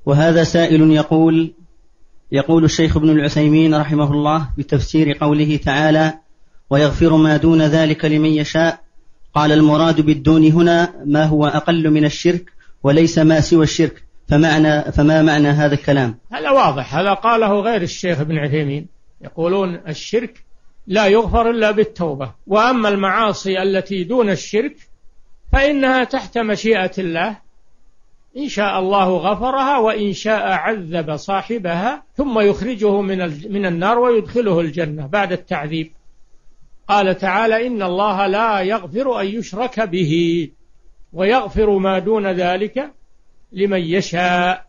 وهذا سائل يقول الشيخ ابن العثيمين رحمه الله بتفسير قوله تعالى ويغفر ما دون ذلك لمن يشاء، قال المراد بالدون هنا ما هو أقل من الشرك وليس ما سوى الشرك، فما معنى هذا الكلام؟ هذا واضح، هذا قاله غير الشيخ ابن عثيمين، يقولون الشرك لا يغفر إلا بالتوبة، وأما المعاصي التي دون الشرك فإنها تحت مشيئة الله، إن شاء الله غفرها وإن شاء عذب صاحبها ثم يخرجه من النار ويدخله الجنة بعد التعذيب. قال تعالى إن الله لا يغفر أن يشرك به ويغفر ما دون ذلك لمن يشاء.